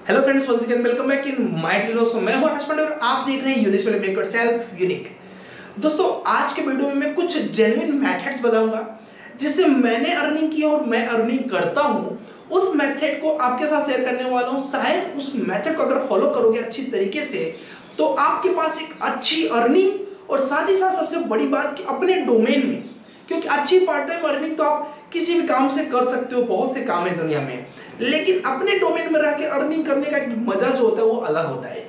Hello friends, once again welcome back in my channel. So मैं हूं आकाश पांडे और आप देख रहे हैं यूनिक वाले मेक योरसेल्फ यूनिक। दोस्तों, आज के वीडियो में मैं कुछ जेन्युइन मेथड्स बताऊंगा जिससे मैंने अर्निंग की और मैं अर्निंग करता हूं। उस मेथड को आपके साथ शेयर करने वाला हूं। शायद उस मेथड को अगर फॉलो करोगे अच्छी तरीके से तो आपके पास एक अच्छी अर्निंग और साथ ही साथ सबसे बड़ी बात कि अपने डोमेन में, क्योंकि अच्छी पार्ट टाइम अर्निंग तो आप किसी भी काम से कर सकते हो, बहुत से काम है दुनिया में, लेकिन अपने डोमेन में रह के अर्निंग करने का एक मजा जो होता है वो अलग होता है।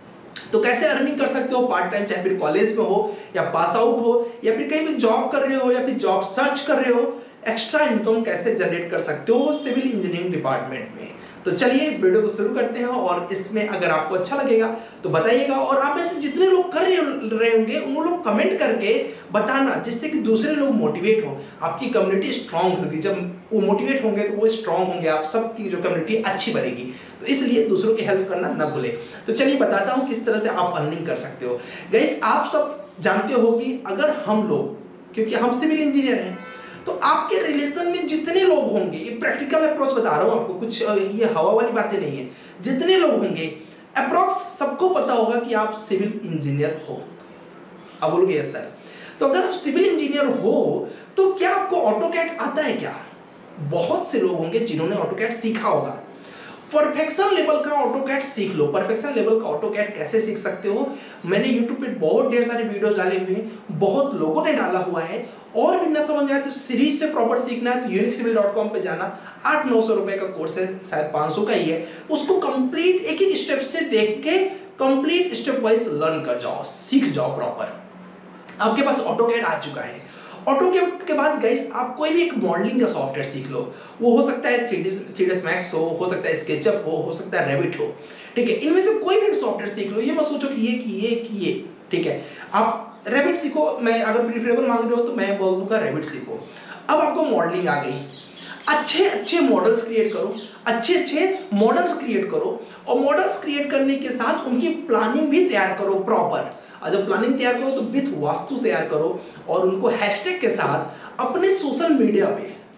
तो कैसे अर्निंग कर सकते हो पार्ट टाइम, चाहे फिर कॉलेज में हो या पास आउट हो या फिर कहीं भी जॉब कर रहे हो या फिर जॉब सर्च कर रहे हो, एक्स्ट्रा इनकम कैसे जनरेट कर सकते हो सिविल इंजीनियरिंग डिपार्टमेंट में। तो चलिए इस वीडियो को शुरू करते हैं और इसमें अगर आपको अच्छा लगेगा तो बताइएगा, और आप ऐसे जितने लोग कर रहे होंगे उन लोग कमेंट करके बताना, जिससे कि दूसरे लोग मोटिवेट हो, आपकी कम्युनिटी स्ट्रांग होगी। जब वो मोटिवेट होंगे तो वो स्ट्रांग होंगे, आप सबकी जो कम्युनिटी अच्छी बनेगी। तो इसलिए दूसरों की हेल्प करना न भूले। तो चलिए बताता हूँ किस तरह से आप अर्निंग कर सकते हो। गाइस, आप सब जानते हो कि अगर हम लोग, क्योंकि हम सिविल इंजीनियर हैं, तो आपके रिलेशन में जितने लोग होंगे, ये प्रैक्टिकल अप्रोच बता रहा हूं आपको, कुछ ये हवा वाली बातें नहीं है, जितने लोग होंगे अप्रोक्स सबको पता होगा कि आप सिविल इंजीनियर हो। अब बोलोगे यस सर, तो अगर आप सिविल इंजीनियर हो तो क्या आपको ऑटोकैड आता है क्या? बहुत से लोग होंगे जिन्होंने ऑटोकैड सीखा होगा। परफेक्शन लेवल का ऑटोकैड सीख लो। परफेक्शन लेवल का ऑटोकैड कैसे सीख सकते हो? मैंने YouTube पे बहुत ढेर सारे वीडियोस डाले हुए हैं, बहुत लोगों ने डाला हुआ है। और भी ना समझ आए तो सीरीज से प्रॉपर सीखना है तो unicivil.com पे जाना। 800-900 रुपए का कोर्स है, शायद 500 का ही है। उसको कंप्लीट एक एक स्टेप से देख के कंप्लीट स्टेप वाइज लर्न कर जाओ, सीख जाओ प्रॉपर। आपके पास ऑटोकैड आ चुका है। ऑटोकैड के बाद गाइस आप कोई भी एक मॉडलिंग का सॉफ्टवेयर सीख लो। वो हो सकता है 3ds मैक्स हो सकता है स्केचअप हो सकता है रेविट हो, ठीक है। इनमें से कोई भी सॉफ्टवेयर सीख लो। ये मत सोचो कि ये ठीक है। आप रेविट सीखो, मैं अगर प्रीफरेबल मांग रहे हो तो मैं बोल दूंगा रेविट सीखो। अब आपको मॉडलिंग आ गई, अच्छे मॉडल्स क्रिएट करो, अच्छे मॉडल्स क्रिएट करो, और मॉडल्स क्रिएट करने के साथ उनकी प्लानिंग भी तैयार करो प्रॉपर। और जब प्लानिंग तैयार करो तो विथ वास्तु तैयार करो और उनको हैशटैग के साथ अपने सोशल मीडिया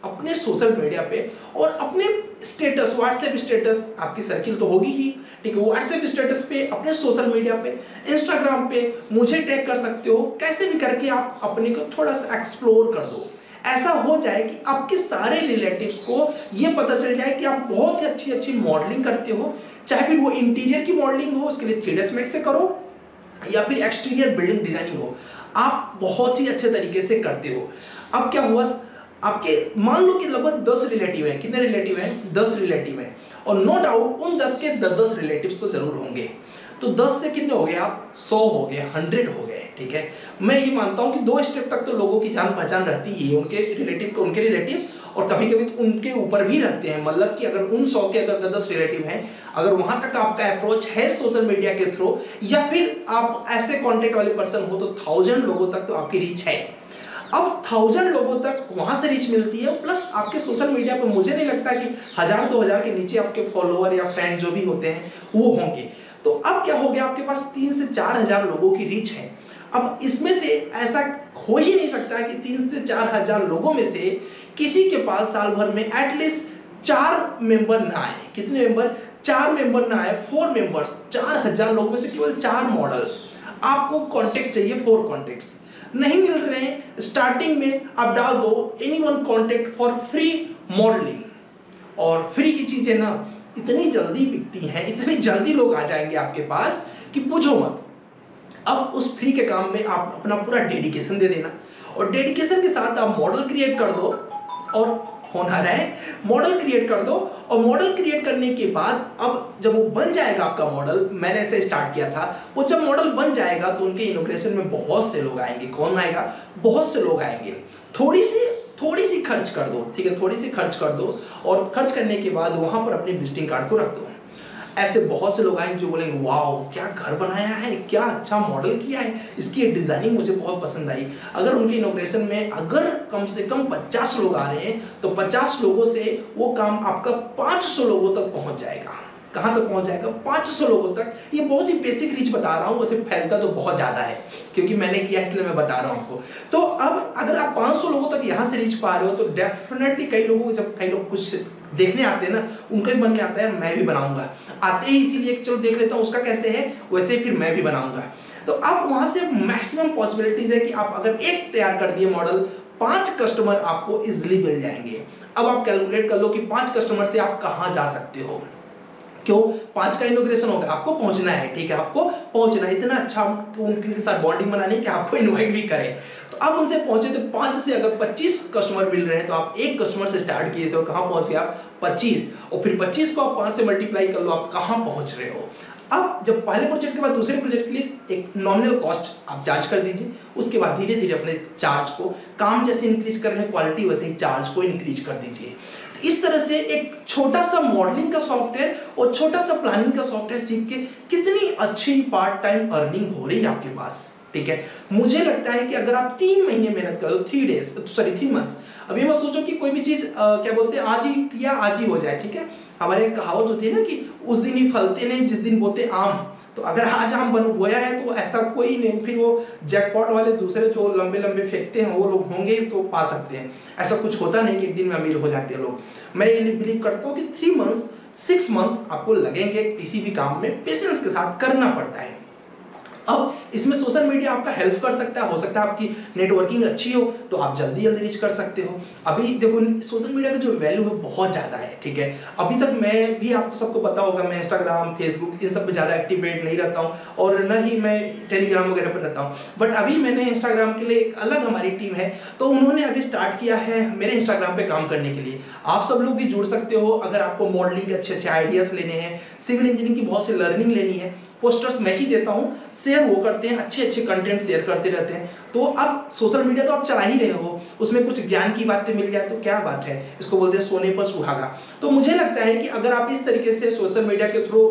पे और अपने स्टेटस, व्हाट्सएप स्टेटस, आपकी सर्किल तो होगी ही, ठीक है, व्हाट्सएप स्टेटस पे, अपने सोशल मीडिया पे, इंस्टाग्राम पे मुझे टैग कर सकते हो। कैसे भी करके आप अपने को थोड़ा सा एक्सप्लोर कर दो। ऐसा हो जाए कि आपके सारे रिलेटिव्स को ये पता चल जाए कि आप बहुत ही अच्छी मॉडलिंग करते हो। चाहे फिर वो इंटीरियर की मॉडलिंग हो, उसके लिए 3ds मैक्स से करो, या फिर एक्सटीरियर बिल्डिंग डिजाइनिंग हो, आप बहुत ही अच्छे तरीके से करते हो। अब क्या हुआ, आपके मान लो कि लगभग 10 रिलेटिव हैं। कितने रिलेटिव हैं? 10 रिलेटिव हैं, और नो डाउट उन 10 के 10 रिलेटिव्स तो जरूर होंगे। तो 10 से कितने हो गए आप? 100 हो गए, 100 हो गए, ठीक है। मैं ये मानता हूं कि 2 स्टेप तक तो लोगों की जान पहचान रहती ही है, उनके रिलेटिव और कभी कभी तो उनके ऊपर भी रहते हैं। मतलब कि अगर उन 100 के अगर 10 रिलेटिव हैं, अगर वहां तक आपका अप्रोच है सोशल मीडिया के थ्रू, या फिर आप ऐसे कॉन्टेक्ट वाले पर्सन हो, तो 1000 लोगों तक तो आपकी रीच है। अब 1000 लोगों तक वहां से रीच मिलती है, प्लस आपके सोशल मीडिया पर मुझे नहीं लगता कि 1000-2000 के नीचे आपके फॉलोअर या फ्रेंड जो भी होते हैं वो होंगे। तो अब क्या हो गया, आपके पास 3 से 4000 लोगों की रीच है। अब इसमें से ऐसा हो ही नहीं सकता कि 3 से 4000 लोगों में से किसी के पास साल भर में एटलीस्ट 4 मेंबर ना आए। कितने मेंबर? 4 मेंबर ना आए, 4 मेंबर्स। 4000 लोगों में से केवल 4 मॉडल। आपको कॉन्टेक्ट चाहिए, 4 कॉन्टेक्ट्स नहीं मिल रहे हैं। स्टार्टिंग में आप डाल दो anyone contact for free modelling, और फ्री की चीजें ना इतनी जल्दी बिकती हैं, इतनी जल्दी लोग आ जाएंगे आपके पास कि पूछो मत। अब उस फ्री के काम में आप अपना पूरा डेडिकेशन दे देना, और डेडिकेशन के साथ आप मॉडल क्रिएट कर दो, और होना है मॉडल क्रिएट कर दो। और मॉडल क्रिएट करने के बाद अब जब वो बन जाएगा आपका मॉडल, मैंने ऐसे स्टार्ट किया था, वो जब मॉडल बन जाएगा तो उनके इनॉग्रेशन में बहुत से लोग आएंगे। कौन आएगा? बहुत से लोग आएंगे। थोड़ी सी खर्च कर दो, ठीक है, थोड़ी सी खर्च कर दो, और खर्च करने के बाद वहां पर अपने विजिटिंग कार्ड को रख दो। ऐसे बहुत से लोग आएंगे जो बोलेंगे वाओ क्या घर बनाया है, क्या अच्छा मॉडल किया है, इसकी डिजाइनिंग मुझे बहुत पसंद आई। अगर उनके इनॉग्रेशन में अगर कम से कम 50 लोग आ रहे हैं तो 50 लोगों से वो काम आपका 500 लोगों तक पहुंच जाएगा। कहां तक पहुंच जाएगा? 500 लोगों तक। ये बहुत ही बेसिक रीच बता रहा हूं, वैसे फैलता तो बहुत ज्यादा है क्योंकि मैंने किया इसलिए मैं बता रहा हूं आपको। तो अब अगर आप 500 लोगों तक यहां से रीच पा रहे हो तो डेफिनेटली कई लोग कुछ देखने आते हैं ना, उनका भी मन में आता है मैं भी बनाऊंगा, आते ही इसीलिए चलो देख लेता हूँ उसका कैसे है, वैसे फिर मैं भी बनाऊंगा। तो अब वहां से मैक्सिमम पॉसिबिलिटीज है कि आप अगर एक तैयार कर दिए मॉडल, 5 कस्टमर आपको इजिली मिल जाएंगे। अब आप कैलकुलेट कर लो कि 5 कस्टमर से आप कहां जा सकते हो। क्यों? 5 का इनोग्रेशन होगा, आपको पहुंचना है, ठीक है, आपको पहुंचना है, इतना अच्छा उनके साथ बॉन्डिंग बनानी कि आपको इनवाइट भी करें। तो आप उनसे पहुंचे तो 5 से अगर 25 कस्टमर मिल रहे हैं तो आप एक कस्टमर से स्टार्ट किए थे और कहां पहुंच गए आप 25, और फिर 25 को आप 5 से मल्टीप्लाई कर लो, आप कहां पहुंच रहे हो। अब जब पहले प्रोजेक्ट के बाद दूसरे प्रोजेक्ट के लिए एक नॉमिनल कॉस्ट आप चार्ज कर दीजिए, उसके बाद धीरे धीरे अपने चार्ज को, काम जैसे इंक्रीज कर रहे हैं क्वालिटी वैसे ही चार्ज को इंक्रीज कर दीजिए। तो इस तरह से एक छोटा सा मॉडलिंग का सॉफ्टवेयर और छोटा सा प्लानिंग का सॉफ्टवेयर सीख के कितनी अच्छी पार्ट टाइम अर्निंग हो रही है आपके पास, ठीक है। मुझे लगता है कि अगर आप 3 महीने मेहनत करो, 3 मंथ्स, अभी मत सोचो कि कोई भी चीज क्या बोलते हैं आज ही किया आज ही हो जाए, ठीक है। हमारे एक कहावत होती है ना कि उस दिन ही फलते नहीं जिस दिन बोते आम। तो अगर आज आम बन बोया है तो ऐसा कोई नहीं, फिर वो जैकपॉट वाले दूसरे जो लंबे लंबे फेंकते हैं वो लोग होंगे तो पा सकते हैं। ऐसा कुछ होता नहीं कि एक दिन में अमीर हो जाते हैं लोग। मैं ये बिलीव करता हूँ कि 3 मंथ 6 मंथ आपको लगेंगे किसी भी काम में, पेशेंस के साथ करना पड़ता है। अब इसमें सोशल मीडिया आपका हेल्प कर सकता है, हो सकता है आपकी नेटवर्किंग अच्छी हो तो आप जल्दी जल्दी रीच कर सकते हो। अभी देखो सोशल मीडिया का जो वैल्यू है बहुत ज़्यादा है, ठीक है। अभी तक मैं भी, आपको सबको पता होगा, मैं इंस्टाग्राम फेसबुक इन सब पे ज़्यादा एक्टिवेट नहीं रहता हूँ और न ही मैं टेलीग्राम वगैरह पर रहता हूँ। बट अभी मैंने इंस्टाग्राम के लिए एक अलग हमारी टीम है, तो उन्होंने अभी स्टार्ट किया है मेरे इंस्टाग्राम पे काम करने के लिए। आप सब लोग भी जुड़ सकते हो अगर आपको मॉडलिंग के अच्छे अच्छे आइडियाज़ लेने हैं, सिविल इंजीनियरिंग की बहुत सी लर्निंग लेनी है। पोस्टर्स मैं ही देता हूँ, शेयर वो करते हैं, अच्छे अच्छे कंटेंट शेयर करते रहते हैं। तो अब सोशल मीडिया तो आप चला ही रहे हो, उसमें कुछ ज्ञान की बातें मिल जाए तो क्या बात है, इसको बोलते हैं सोने पर सुहागा। तो मुझे लगता है कि अगर आप इस तरीके से सोशल मीडिया के थ्रू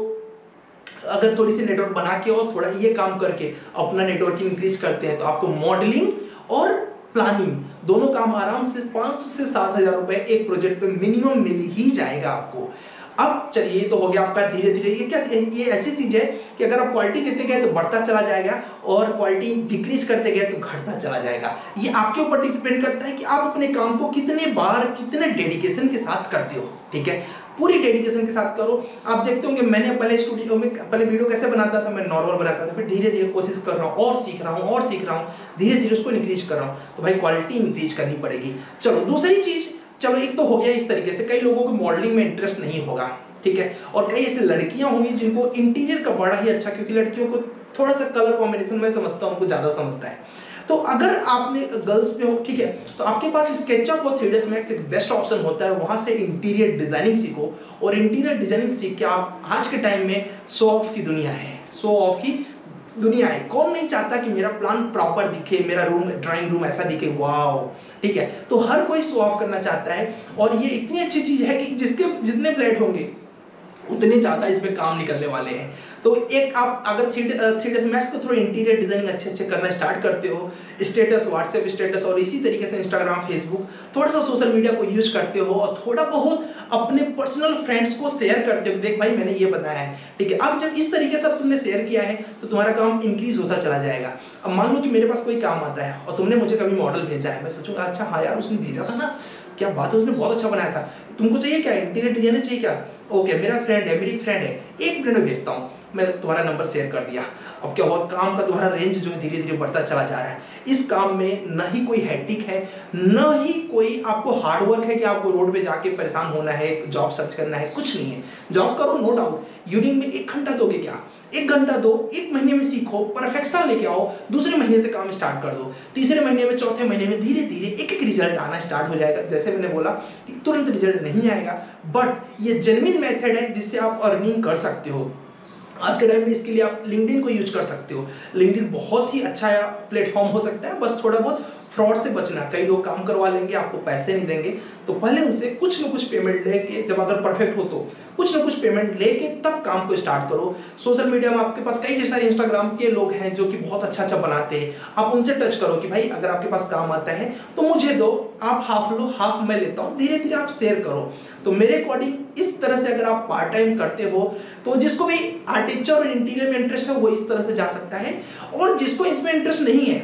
अगर थोड़ी सी नेटवर्क बना के और थोड़ा ये काम करके अपना नेटवर्किंग इंक्रीज करते हैं तो आपको मॉडलिंग और प्लानिंग दोनों काम आराम से 5 से 7 हजार रुपए एक प्रोजेक्ट पे मिनिमम मिल ही जाएगा आपको। अब चलिए ये तो हो गया आपका धीरे धीरे, ये क्या, ये ऐसी चीज है कि अगर आप क्वालिटी देते गए तो बढ़ता चला जाएगा और क्वालिटी डिक्रीज करते गए तो घटता चला जाएगा। ये आपके ऊपर डिपेंड करता है कि आप अपने काम को कितने बार कितने डेडिकेशन के साथ करते हो, ठीक है। पूरी डेडिकेशन के साथ करो। आप देखते होंगे मैंने पहले स्टूडियो में पहले वीडियो कैसे बनाता था, मैं नॉर्मल बनाता था, फिर धीरे धीरे कोशिश कर रहा हूँ और सीख रहा हूँ और सीख रहा हूँ, धीरे धीरे उसको इंक्रीज कर रहा हूँ। तो भाई क्वालिटी इंक्रीज करनी पड़ेगी। चलो दूसरी चीज, चलो एक तो हो गया इस तरीके से, कई लोगों को मॉडलिंग में इंटरेस्ट नहीं होगा, ठीक है, और कई ऐसे लड़कियां होंगी जिनको इंटीरियर का बड़ा ही अच्छा, क्योंकि लड़कियों को थोड़ा सा कलर कॉम्बिनेशन में समझता हूँ, उनको ज्यादा समझता है। तो अगर आपने गर्ल्स पे हो, ठीक है, तो आपके पास स्केचअप और 3ds मैक्स एक बेस्ट ऑप्शन होता है, वहां से इंटीरियर डिजाइनिंग सीखो। और इंटीरियर डिजाइनिंग सीख के आप, आज के टाइम में शो ऑफ की दुनिया है, शो ऑफ की दुनिया है, कौन नहीं चाहता कि मेरा प्लान प्रॉपर दिखे, मेरा रूम ड्राइंग रूम ऐसा दिखे, वाओ, ठीक है। तो हर कोई शो ऑफ करना चाहता है और ये इतनी अच्छी चीज है कि जिसके जितने फ्लैट होंगे उतने ज्यादा इसमें काम निकलने वाले हैं। तो एक आप अगर 3ds मैक्स के थ्रू इंटीरियर डिजाइनिंग अच्छे अच्छे करना स्टार्ट करते हो, स्टेटस, व्हाट्सएप स्टेटस और इसी तरीके से इंस्टाग्राम फेसबुक, थोड़ा सा सोशल मीडिया को यूज करते हो और थोड़ा बहुत अपने पर्सनल फ्रेंड्स को शेयर करते हो, देख भाई मैंने ये बताया है, ठीक है। अब जब इस तरीके से तुमने शेयर किया है तो तुम्हारा काम इंक्रीज होता चला जाएगा। अब मान लो कि मेरे पास कोई काम आता है और तुमने मुझे कभी मॉडल भेजा है, मैं सोचूंगा अच्छा हाँ यार उसने भेजा था ना, क्या बात है, उसने बहुत अच्छा बनाया था, तुमको चाहिए क्या, इंटीरियर डिजाइनर चाहिए क्या, ओके मेरा फ्रेंड है, मेरी फ्रेंड है, 1 मिनट में भेजता हूँ, मैं तुम्हारा नंबर शेयर कर दिया। अब क्या हुआ, काम का तुम्हारा रेंज जो है धीरे धीरे बढ़ता चला जा रहा है। इस काम में न ही कोई हेक्टिक है, न ही कोई आपको हार्डवर्क है कि आपको रोड पे जाके परेशान होना है, जॉब सर्च करना है, कुछ नहीं है। जॉब करो नो डाउट, यूनिंग में 1 घंटा दोगे क्या, 1 घंटा दो, 1 महीने में सीखो, परफेक्शन लेके आओ, दूसरे महीने से काम स्टार्ट कर दो, तीसरे महीने में, चौथे महीने में धीरे धीरे एक एक रिजल्ट आना स्टार्ट हो जाएगा। जैसे मैंने बोला कि तुरंत रिजल्ट नहीं आएगा, बट ये जेन्युइन मेथड है जिससे आप अर्निंग कर सकते हो। आज के टाइम में इसके लिए आप लिंक्डइन को यूज कर सकते हो। लिंक्डइन बहुत ही अच्छा प्लेटफॉर्म हो सकता है, बस थोड़ा बहुत फ्रॉड से बचना। कई लोग काम करवा लेंगे, आपको पैसे नहीं देंगे, तो पहले उनसे कुछ ना कुछ पेमेंट लेके, जब अगर परफेक्ट हो तो कुछ ना कुछ पेमेंट लेके तब काम को स्टार्ट करो। सोशल मीडिया में आपके पास कई सारे इंस्टाग्राम के लोग हैं जो कि बहुत अच्छा अच्छा बनाते हैं, आप उनसे टच करो कि भाई अगर आपके पास काम आता है तो मुझे दो, आप हाफ लो हाफ मैं लेता हूँ, धीरे धीरे आप शेयर करो। तो मेरे अकॉर्डिंग इस तरह से अगर आप पार्ट टाइम करते हो तो जिसको भी आर्किटेक्चर और इंटीरियर में इंटरेस्ट है वो इस तरह से जा सकता है, और जिसको इसमें इंटरेस्ट नहीं है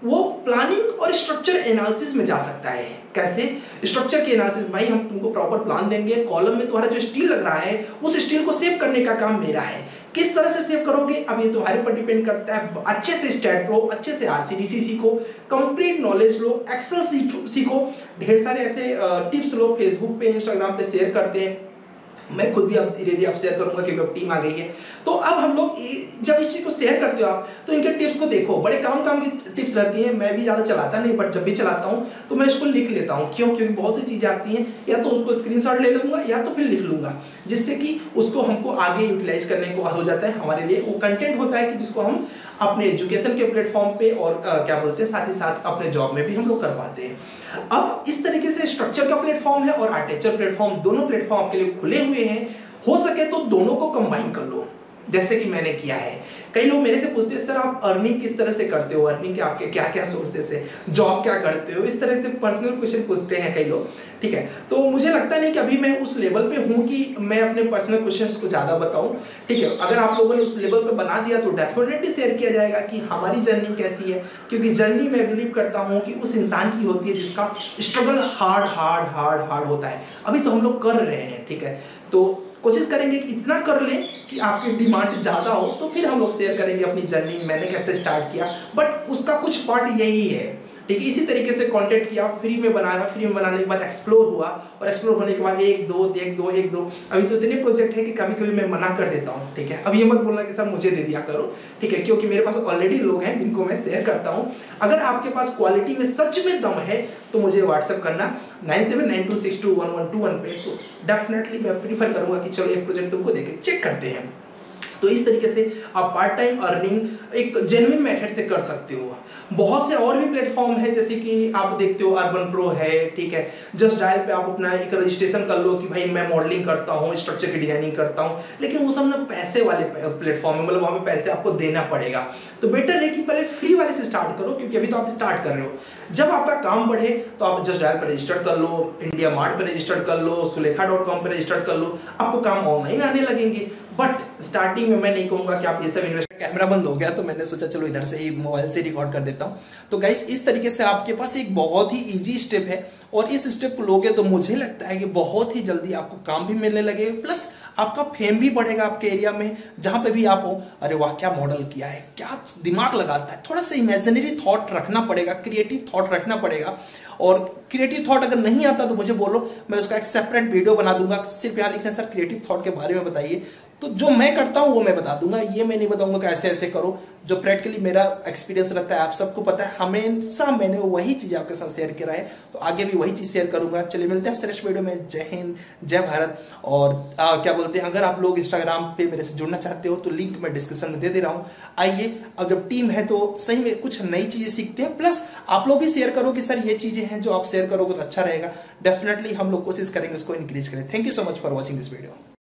वो प्लानिंग और स्ट्रक्चर एनालिसिस में जा सकता है। कैसे? स्ट्रक्चर के एनालिसिस, भाई हम तुमको प्रॉपर प्लान देंगे, कॉलम में तुम्हारा जो स्टील लग रहा है उस स्टील को सेव करने का काम मेरा है। किस तरह से सेव करोगे अब ये तुम्हारे ऊपर डिपेंड करता है। अच्छे से स्टैट प्रो, अच्छे से आरसीडीसी सीखो, कंप्लीट नॉलेज लो, एक्सेल सीखो, ढेर सारे ऐसे टिप्स लो, फेसबुक पे इंस्टाग्राम पे शेयर करते हैं, मैं खुद भी अब धीरे धीरे अब शेयर करूंगा क्योंकि अब टीम आ गई है। तो अब हम लोग जब इस चीज को शेयर करते हो आप, तो इनके टिप्स को देखो, बड़े काम की टिप्स रहती हैं। मैं भी ज्यादा चलाता नहीं, बट जब भी चलाता हूं तो मैं इसको लिख लेता हूं। क्यों? क्योंकि बहुत सी चीजें आती हैं, या तो उसको स्क्रीनशॉट ले लूंगा या तो फिर लिख लूंगा, जिससे कि उसको हमको आगे यूटिलाइज करने को हो जाता है। हमारे लिए वो कंटेंट होता है कि जिसको हम अपने एजुकेशन के प्लेटफॉर्म पे और क्या बोलते हैं साथ ही साथ अपने जॉब में भी हम लोग कर पाते हैं। अब इस तरीके से स्ट्रक्चर का प्लेटफॉर्म है और आर्किटेक्चर प्लेटफॉर्म, दोनों प्लेटफॉर्म आपके लिए खुले हुए हैं। हो सके तो दोनों को कंबाइन कर लो, जैसे कि मैंने किया है। कई लोग मेरे से पूछते हैं सर आप अर्निंग किस तरह से करते हो, अर्निंग के आपके क्या क्या सोर्सेस है, जॉब क्या करते हो, इस तरह से पर्सनल क्वेश्चन पूछते हैं कई लोग, ठीक है। तो मुझे लगता नहीं कि अभी मैं उस लेवल पे हूँ कि मैं अपने पर्सनल क्वेश्चंस को ज़्यादा बताऊँ, ठीक है। अगर आप लोगों ने उस लेवल पे बना दिया तो डेफिनेटली शेयर किया जाएगा कि हमारी जर्नी कैसी है, क्योंकि जर्नी मैं बिलीव करता हूँ कि उस इंसान की होती है जिसका स्ट्रगल हार्ड होता है। अभी तो हम लोग कर रहे हैं, ठीक है। तो कोशिश करेंगे कि इतना कर लें कि आपकी डिमांड ज़्यादा हो, तो फिर हम लोग शेयर करेंगे अपनी जर्नी, मैंने कैसे स्टार्ट किया। बट उसका कुछ पार्ट यही है, ठीक है। इसी तरीके से कंटेंट किया, फ्री में बनाया, फ्री में बनाने के बाद एक्सप्लोर हुआ, और एक्सप्लोर होने के बाद एक दो अभी तो इतने प्रोजेक्ट है कि कभी कभी मैं मना कर देता हूँ, ठीक है। अब ये मत बोलना कि सर मुझे दे दिया करो, ठीक है, क्योंकि मेरे पास ऑलरेडी लोग हैं जिनको मैं शेयर करता हूँ। अगर आपके पास क्वालिटी में सच में दम है तो मुझे व्हाट्सएप करना 9792621121 पे, तो डेफिनेटली मैं प्रीफर करूंगा कि चलो एक प्रोजेक्ट तुमको देके चेक करते हैं। तो इस तरीके से आप पार्ट टाइम अर्निंग एक जेन्युइन मेथड से कर सकते हो। बहुत से और भी प्लेटफॉर्म है, जैसे कि आप देखते हो अर्बन प्रो है, ठीक है। जस्ट डायल पे आप अपना एक रजिस्ट्रेशन कर लो कि भाई मैं मॉडलिंग करता हूँ, स्ट्रक्चर की डिजाइनिंग करता हूँ, लेकिन वो सब ना पैसे वाले प्लेटफॉर्म है, मतलब वहाँ पे पैसे आपको देना पड़ेगा। तो बेटर है कि पहले फ्री वाले से स्टार्ट करो, क्योंकि अभी तो आप स्टार्ट कर रहे हो। जब आपका काम बढ़े तो आप जस्ट डायल पर रजिस्टर कर लो, इंडिया मार्ट पर रजिस्टर कर लो, सुलेखा.com पर रजिस्टर कर लो, आपको काम ऑनलाइन आने लगेंगे। बट स्टार्टिंग में मैं नहीं कहूंगा कि आप ये सब इन्वेस्ट। कैमरा बंद हो गया तो मैंने सोचा चलो इधर से ही मोबाइल से रिकॉर्ड कर देता हूं। तो गाइस इस तरीके से आपके पास एक बहुत ही इजी स्टेप है, और इस स्टेप को लोगे तो मुझे लगता है कि बहुत ही जल्दी आपको काम भी मिलने लगे, प्लस आपका फेम भी बढ़ेगा आपके एरिया में, जहां पे भी आप हो। अरे वाह क्या मॉडल किया है, क्या दिमाग लगाता है। थोड़ा सा इमेजिनरी थॉट रखना पड़ेगा, क्रिएटिव थॉट रखना पड़ेगा। और क्रिएटिव थॉट अगर नहीं आता तो मुझे बोलो, मैं उसका एक सेपरेट वीडियो बना दूंगा। सिर्फ यहाँ लिखना सर क्रिएटिव थॉट के बारे में बताइए, तो जो मैं करता हूँ वो मैं बता दूंगा। ये मैं नहीं बताऊंगा कि ऐसे ऐसे करो, जो प्रैक्टिकली मेरा एक्सपीरियंस रहता है आप सबको पता है, हमेशा मैंने वही चीज आपके साथ शेयर करा है, तो आगे भी वही चीज शेयर करूंगा। चलिए मिलते हैं नेक्स्ट वीडियो में। जय हिंद, जय भारत। और क्या बोलते हैं, अगर आप लोग इंस्टाग्राम पे मेरे से जुड़ना चाहते हो तो लिंक मैं डिस्क्रिप्शन में दे दे रहा हूँ। आइए, अब जब टीम है तो सही में कुछ नई चीजें सीखते हैं, प्लस आप लोग भी शेयर करो कि सर ये चीजें हैं जो आप शेयर करोगे तो अच्छा रहेगा। डेफिनेटली हम लोग कोशिश करेंगे उसको इंक्रीज करें। Thank you so much for watching this video.